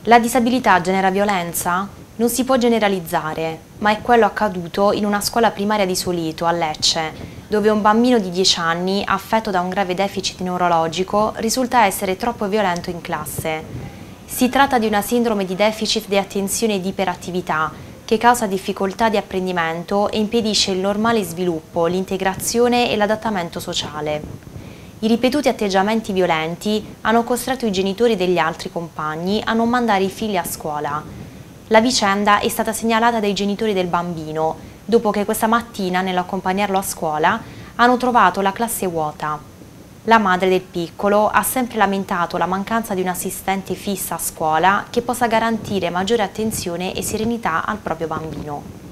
La disabilità genera violenza? Non si può generalizzare, ma è quello accaduto in una scuola primaria di Solito, a Lecce, dove un bambino di 10 anni, affetto da un grave deficit neurologico, risulta essere troppo violento in classe. Si tratta di una sindrome di deficit di attenzione ed iperattività, che causa difficoltà di apprendimento e impedisce il normale sviluppo, l'integrazione e l'adattamento sociale. I ripetuti atteggiamenti violenti hanno costretto i genitori degli altri compagni a non mandare i figli a scuola. La vicenda è stata segnalata dai genitori del bambino, dopo che questa mattina, nell'accompagnarlo a scuola, hanno trovato la classe vuota. La madre del piccolo ha sempre lamentato la mancanza di un assistente fissa a scuola che possa garantire maggiore attenzione e serenità al proprio bambino.